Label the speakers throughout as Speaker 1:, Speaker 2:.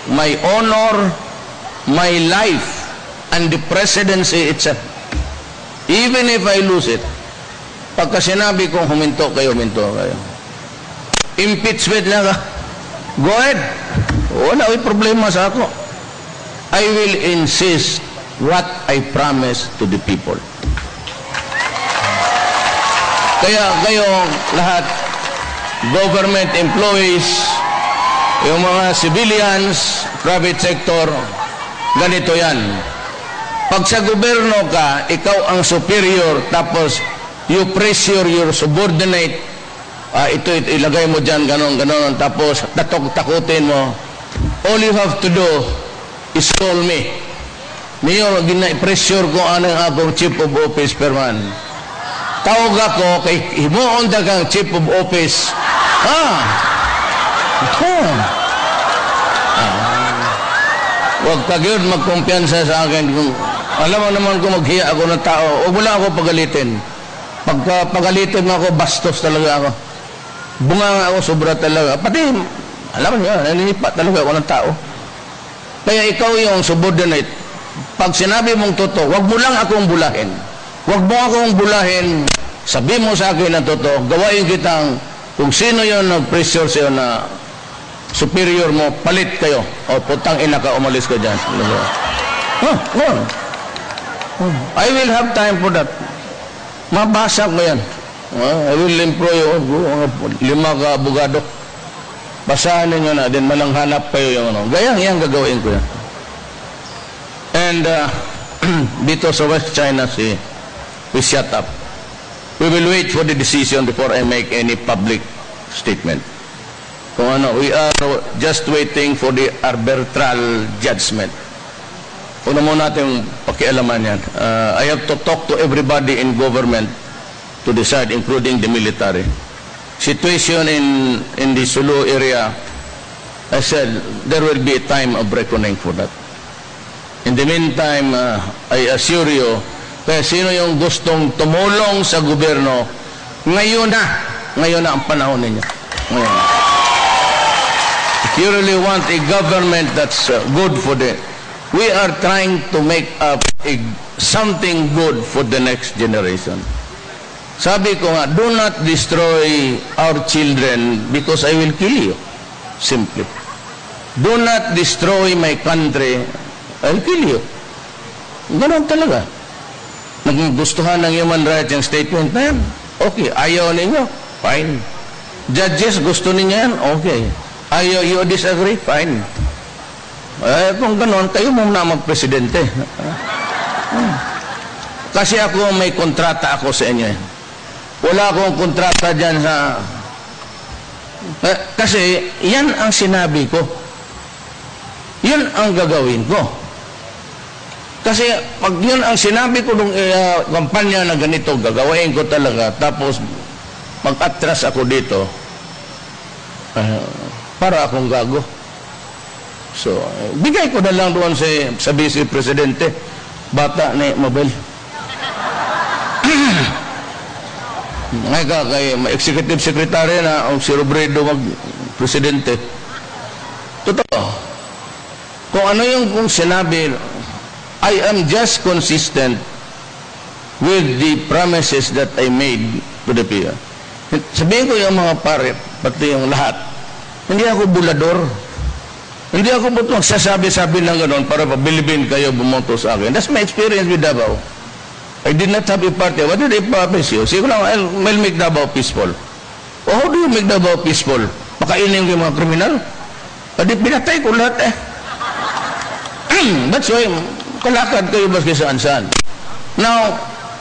Speaker 1: my honor, my life, and the presidency itself. Even if I lose it, pagka sinabi kong huminto kayo, huminto kayo. Impeachment na ka. Go ahead. Wala may problema sa ako. I will insist what I promise to the people. Kaya kayo lahat, government employees, yung mga civilians, private sector, ganito yan. Pag sa gobyerno ka, ikaw ang superior, tapos you pressure your subordinate, ito ilagay mo dyan, ganon, tapos takutin mo. All you have to do is call me. Mayor, gina-pressure ko anong akong chief of office per man. Tawag ako kay himuon dagang chief of office. Huwag ka yun magkumpiyansa sa akin. Kung alam mo naman kung maghiya ako ng tao, huwag mo lang ako pagalitin. Pagka pagalitin mo ako, bastos talaga ako. Bunga nga ako, sobra talaga. Pati, alam mo niya, naninipa talaga ako ng tao. Kaya ikaw yung subordinate. Pag sinabi mong totoo, huwag mo lang akong bulahin. Huwag mo akong bulahin. Sabi mo sa akin ang totoo. Gawain kitang kung sino yung nag-pressure sa'yo na superior mo, palit kayo. O putang ina ka, umalis ka dyan. I will have time for that. Mabasa ko yan. I will employ 5 ka abogado. Basahan ninyo na, din malanghanap kayo yung ano. Gayang yan gagawin ko yan. And dito sa West China Sea, we shut up. We will wait for the decision before I make any public statement. Kung ano, we are just waiting for the arbitral judgment. Una mo natin pakialaman yan. I have to talk to everybody in government to decide, including the military. Situation in the Sulu area, I said, there will be a time of reckoning for that. In the meantime, I assure you, kaya sino yung gustong tumulong sa gobyerno, ngayon na ang panahon ninyo. Ngayon. If you really want a government that's good for we are trying to make up something good for the next generation. Sabi ko nga, do not destroy our children because I will kill you. Simply. Do not destroy my country, I'll kill you. Ganon talaga. Naggustuhan ng human rights yung statement na yan. Okay, ayaw ninyo, fine. Judges, gusto ninyo yan, okay. Ayaw, you disagree, fine. Kung ganon, kayo muna mag-presidente. Kasi ako, may kontrata ako sa inyo. Wala akong kontrata dyan sa... kasi yan ang sinabi ko. Yan ang gagawin ko. Kasi pag yun ang sinabi ko nung kampanya na ganito, gagawin ko talaga. Tapos mag-atras ako dito, para akong gago. So, bigay ko na lang doon sa Vice Presidente. Bata ni Mabel. Ngayon kay Executive Secretary na ang si Robredo mag-presidente. Totoo. Kung ano yung kung sinabi, I am just consistent with the promises that I made to the people. Sabihin ko yung mga pare, pati yung lahat, hindi ako bulador. Hindi ako butong sasabi-sabi ng gano'n para pabilibin kayo bumoto sa akin. That's my experience with Davao. I did not have a party. What did I promise you? Sige lang, I'll make Davao peaceful. Oh, how do you make Davao peaceful? Pakainin ko yung mga kriminal? Pwede pinatay ko lahat eh. That's why, kalakad kayo baski saan-saan. Now,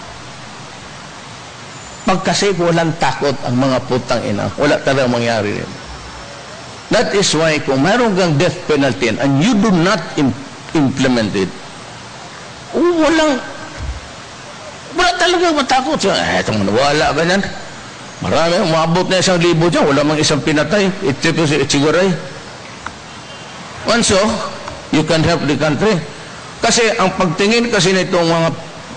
Speaker 1: pag kasi walang takot ang mga putang ina, wala talagang mangyari rin. That is why kung mayroon kang death penalty and you do not implement it, wala talagang matakot. Itong wala ba yan? Marami, umabot na 1,000 dyan, wala mang isang pinatay. Ito si Ichiguray. And so, you can help the country. Kasi ang pagtingin kasi nitong mga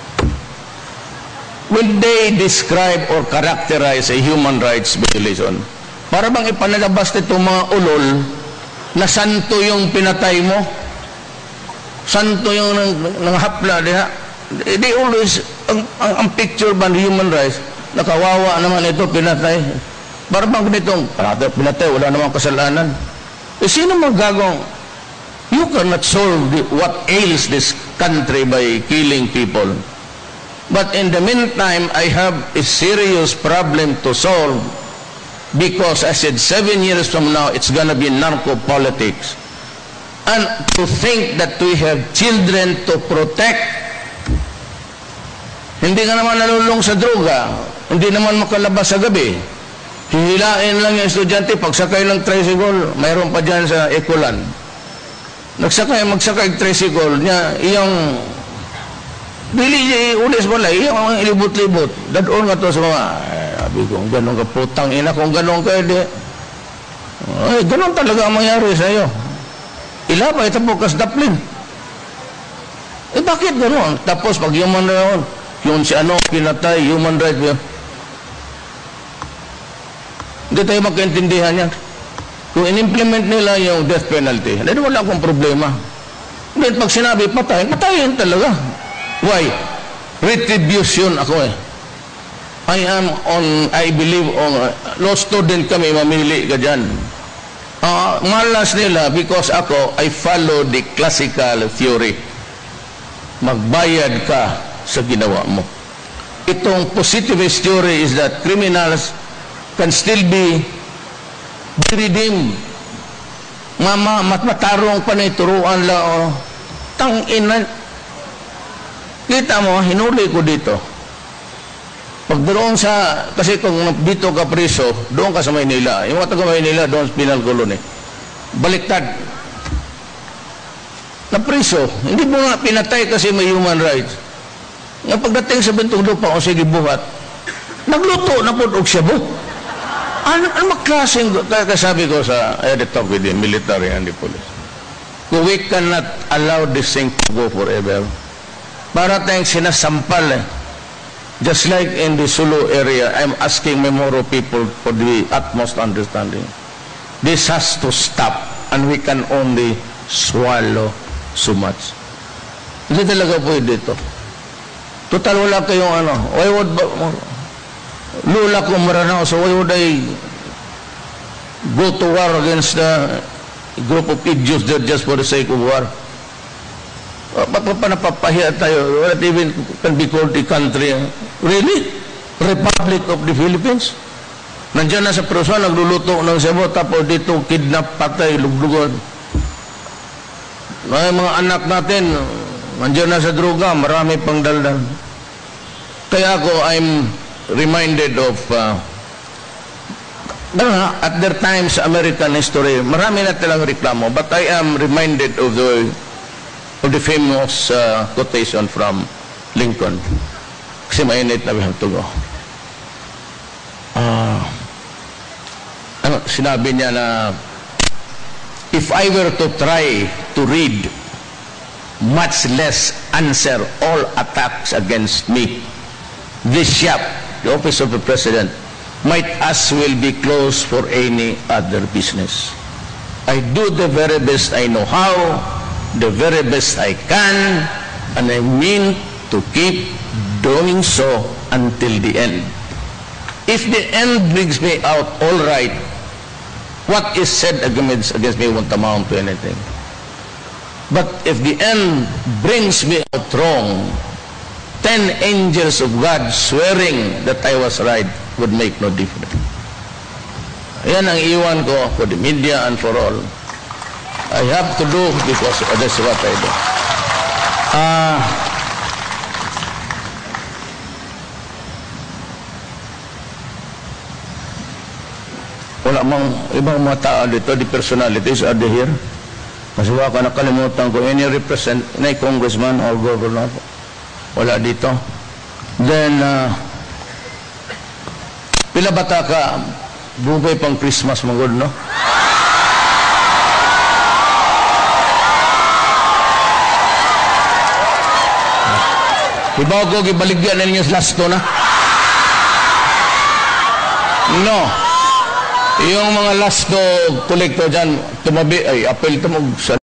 Speaker 1: when they describe or characterize a human rights violation, para bang ipanalabas nitong mga ulol na santo yung pinatay mo, santo yung nanghapla diha. They always, ang picture ba ng human rights, nakawawa naman ito, pinatay. Parang ganitong, pinatay, wala namang kasalanan. Sino magagong, you cannot solve what ails this country by killing people. But in the meantime, I have a serious problem to solve because I said 7 years from now, it's gonna be narco-politics. And to think that we have children to protect, hindi ka naman nalulong sa droga, hindi naman makalabas sa gabi. Hihilain lang yung estudyante, pagsakay ng tricycle, mayroon pa dyan sa Ecolan. Magsakay tricycle niya, iyong dili ulis mo lang, iyong ilibot-libot. Dadon nga to sa mga, sabi ko, ganun ka putang ina, kung ganun ka, ay, ganun talaga ang mangyari sa iyo. Ila pa, ito po kasdaplin. Bakit ganun? Tapos, pag human rights, yung si ano, pinatay, human rights, hindi tayo magkaintindihan yan. Kung in-implement nila yung death penalty, hindi wala akong problema. Then pag sinabi, patayin talaga. Why? Retribution ako eh. I believe law student kami, mamili ka dyan. Malas nila because ako, I follow the classical theory. Magbayad ka sa ginawa mo. Itong positivist theory is that criminals can still be redeemed. Matarong pa na ituruan lang. Tangina. Kita mo, hinuli ko dito. Pag doon sa, kasi kung dito ka preso, doon ka sa Maynila. Yung mga taga Maynila, doon sa penal colony. Baliktad. Na preso. Hindi mo nga pinatay kasi may human rights. Nga pagdating sa bintong lupa, o sige buhat, nagluto na po og shabu. Ano maklaseng, kasabi ko sa, I had a talk with the military and the police. We cannot allow this thing to go forever. Para tayong sinasampal eh. Just like in the Sulu area, I'm asking Memoro people for the utmost understanding. This has to stop and we can only swallow so much. Hindi talaga pwede ito. Total wala kayong ano. Why would lula ko maranaw, so why would I go to war against a group of idiots there just for the sake of war? Panapapahiya tayo. What even can be called the country? Really? Republic of the Philippines? Nandiyan na sa preso, nagluluto ng sebo, tapos dito kidnap, patay, luglugon. Ay, mga anak natin, nandiyan na sa droga, marami pang daldal. Kaya ako, I'm reminded of at their times American history, marami na talang reklamo, but I am reminded of the famous quotation from Lincoln. Kasi mainit na bihang tugo. Sinabi niya na, if I were to try to read, much less answer all attacks against me, this shop, the office of the president, might as well be closed for any other business. I do the very best I know how, the very best I can, and I mean to keep doing so until the end. If the end brings me out all right, what is said against me won't amount to anything. But if the end brings me out wrong, 10 angels of God swearing that I was right would make no difference. Ayan ang iwan ko for the media and for all. I have to do because that's what I do. Wala mang ibang mga tao dito, the personalities are they here? Kasi wala ka nakalimutan ko, any congressman or governor, wala dito. Then, pila bata ka, bugay pang Christmas magod, no? Ibaw ko, gibaligyan na ninyo sa lasto na. No. Yung mga last no collector dyan, tumabi, ay, apel tumog sa